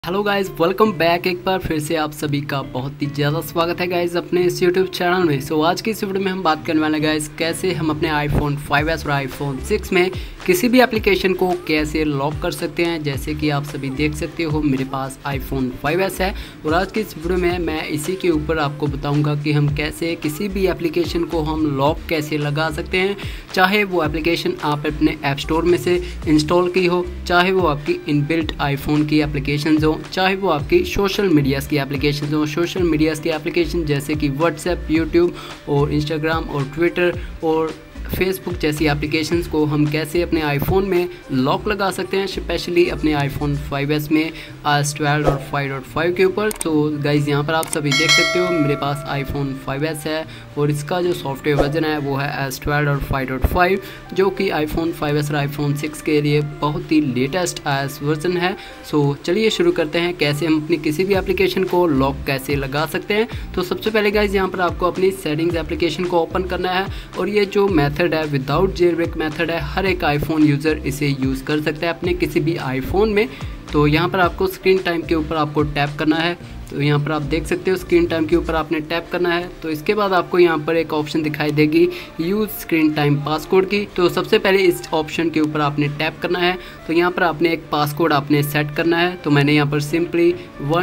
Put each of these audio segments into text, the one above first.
Hello guys, welcome back. एक बार फिर से आप सभी का बहुत ही ज़्यादा स्वागत है गाइस अपने इस यूट्यूब चैनल में। सो आज की इस वीडियो में हम बात करने वाले हैं गाइस कैसे हम अपने आईफोन 5s और आईफोन 6 में किसी भी एप्लीकेशन को कैसे लॉक कर सकते हैं। जैसे कि आप सभी देख सकते हो मेरे पास आईफोन 5s है और आज की इस वीडियो में मैं इसी के ऊपर आपको बताऊँगा कि हम कैसे किसी भी एप्लीकेशन को हम लॉक कैसे लगा सकते हैं। चाहे वो एप्लीकेशन आप अपने ऐप स्टोर में से इंस्टॉल की हो, चाहे वो आपकी इनबिल्ट आईफोन की एप्लीकेशन हो, चाहे वो आपकी सोशल मीडियाज़ की एप्लीकेशन हो। सोशल मीडियाज़ की एप्लीकेशन जैसे कि व्हाट्सएप, यूट्यूब और इंस्टाग्राम और ट्विटर और फेसबुक जैसी एप्लीकेशंस को हम कैसे अपने आईफोन में लॉक लगा सकते हैं, स्पेशली अपने आईफोन 5s में S12 और 5.5 के ऊपर। तो गाइज़ यहाँ पर आप सभी देख सकते हो मेरे पास आईफोन 5s है और इसका जो सॉफ्टवेयर वर्जन है वो है S12 और 5.5, जो कि आईफोन 5s और आईफोन 6 के लिए बहुत ही लेटेस्ट iOS वर्जन है। सो चलिए शुरू करते हैं कैसे हम अपनी किसी भी एप्लीकेशन को लॉक कैसे लगा सकते हैं। तो सबसे पहले गाइज़ यहाँ पर आपको अपनी सेटिंग्स एप्लीकेशन को ओपन करना है और ये जो मेथड है विदाउट जेलब्रेक मेथड है, हर एक आईफोन यूज़र इसे यूज़ कर सकता है अपने किसी भी आईफोन में। तो यहाँ पर आपको स्क्रीन टाइम के ऊपर आपको टैप करना है। तो यहाँ पर आप देख सकते हो स्क्रीन टाइम के ऊपर आपने टैप करना है। तो इसके बाद आपको यहाँ पर एक ऑप्शन दिखाई देगी यूज़ स्क्रीन टाइम पासकोड की। तो सबसे पहले इस ऑप्शन के ऊपर आपने टैप करना है। तो यहाँ पर आपने एक पासकोड आपने सेट करना है। तो मैंने यहाँ पर सिंपली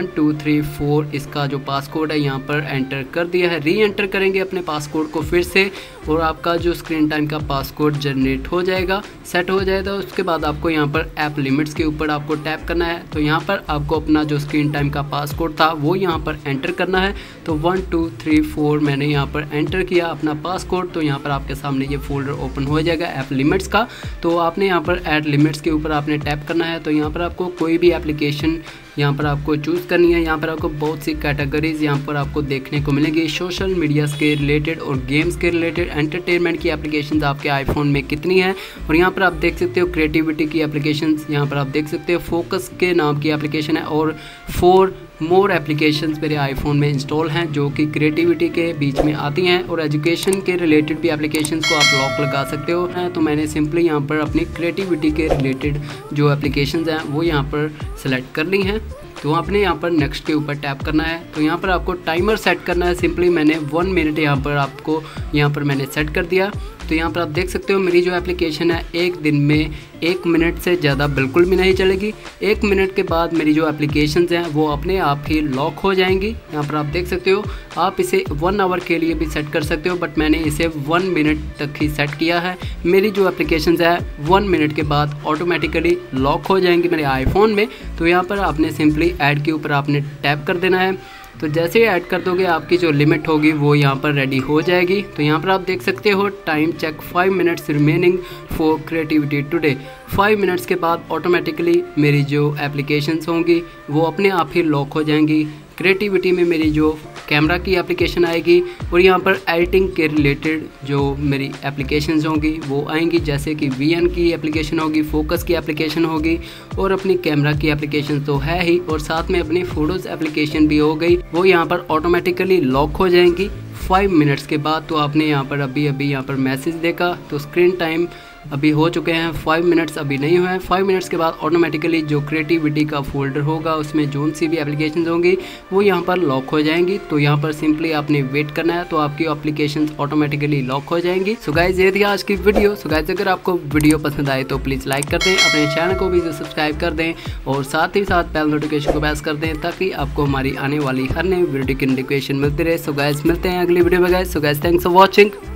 1234 इसका जो पासकोड है यहाँ पर एंटर कर दिया है। री एंटर करेंगे अपने पासकोड को फिर से और आपका जो स्क्रीन टाइम का पासकोड जनरेट हो जाएगा, सेट हो जाएगा। उसके बाद आपको यहाँ पर ऐप लिमिट्स के ऊपर आपको टैप करना है। तो यहाँ पर आपको अपना जो स्क्रीन टाइम का पासकोड था वो यहाँ पर एंटर करना है। तो 1234 मैंने यहाँ पर एंटर किया अपना पासकोड। तो यहाँ पर आपके सामने ये फोल्डर ओपन हो जाएगा ऐप लिमिट्स का। तो आपने यहाँ पर ऐड लिमिट्स के ऊपर आपने टैप करना है। तो यहाँ पर आपको कोई भी एप्लीकेशन यहाँ पर आपको चूज़ करनी है। यहाँ पर आपको बहुत सी कैटेगरीज यहाँ पर आपको देखने को मिलेंगी, सोशल मीडियाज़ के रिलेटेड और गेम्स के रिलेटेड, एंटरटेनमेंट की एप्लीकेशंस आपके आईफोन में कितनी है। और यहाँ पर आप देख सकते हो क्रिएटिविटी की एप्लीकेशंस, यहाँ पर आप देख सकते हो फोकस के नाम की एप्लीकेशन है और 4 मोर एप्लीकेशंस मेरे आईफोन में इंस्टॉल हैं जो कि क्रिएटिविटी के बीच में आती हैं। और एजुकेशन के रिलेटेड भी एप्लीकेशंस को आप लॉक लगा सकते हो। तो मैंने सिंपली यहाँ पर अपनी क्रिएटिविटी के रिलेटेड जो एप्लीकेशंस हैं वो यहाँ पर सेलेक्ट कर ली हैं। तो आपने यहाँ पर नेक्स्ट के ऊपर टैप करना है। तो यहाँ पर आपको टाइमर सेट करना है। सिंपली मैंने 1 मिनट यहाँ पर मैंने सेट कर दिया। तो यहाँ पर आप देख सकते हो मेरी जो एप्लीकेशन है एक दिन में 1 मिनट से ज़्यादा बिल्कुल भी नहीं चलेगी। 1 मिनट के बाद मेरी जो एप्लीकेशंस हैं वो अपने आप ही लॉक हो जाएंगी। यहाँ पर आप देख सकते हो आप इसे 1 आवर के लिए भी सेट कर सकते हो, बट मैंने इसे 1 मिनट तक ही सेट किया है। मेरी जो एप्लीकेशंस है 1 मिनट के बाद ऑटोमेटिकली लॉक हो जाएंगी मेरे आईफोन में। तो यहाँ पर आपने सिंपली ऐड के ऊपर आपने टैप कर देना है। तो जैसे ही ऐड कर दोगे आपकी जो लिमिट होगी वो यहाँ पर रेडी हो जाएगी। तो यहाँ पर आप देख सकते हो time check 5 minutes remaining for creativity today. 5 minutes के बाद ऑटोमेटिकली मेरी जो एप्लीकेशंस होंगी वो अपने आप ही लॉक हो जाएंगी। क्रिएटिविटी में मेरी जो कैमरा की एप्लीकेशन आएगी और यहाँ पर एडिटिंग के रिलेटेड जो मेरी एप्लीकेशंस होंगी वो आएंगी, जैसे कि VN की एप्लीकेशन होगी, फोकस की एप्लीकेशन होगी और अपनी कैमरा की एप्लीकेशन तो है ही और साथ में अपनी फ़ोटोज़ एप्लीकेशन भी हो गई, वो यहाँ पर ऑटोमेटिकली लॉक हो जाएंगी 5 मिनट्स के बाद। तो आपने यहाँ पर अभी यहाँ पर मैसेज देखा तो स्क्रीन टाइम अभी हो चुके हैं 5 मिनट्स, अभी नहीं हुए हैं। 5 मिनट्स के बाद ऑटोमेटिकली जो क्रिएटिविटी का फोल्डर होगा उसमें जो सी भी एप्लीकेशन होंगी वो यहाँ पर लॉक हो जाएंगी। तो यहाँ पर सिंपली आपने वेट करना है तो आपकी एप्लीकेशन ऑटोमेटिकली लॉक हो जाएंगी। सो गाइज ये थी आज की वीडियो। सो गाइज अगर आपको वीडियो पसंद आए तो प्लीज़ लाइक कर दें, अपने चैनल को भी सब्सक्राइब कर दें और साथ ही साथ बेल नोटिफिकेशन को प्रेस कर दें ताकि आपको हमारी आने वाली हर नई वीडियो की नोटिफिकेशन मिलती रहे। सो गाइज मिलते हैं अगली वीडियो में guys. So guys thanks for watching.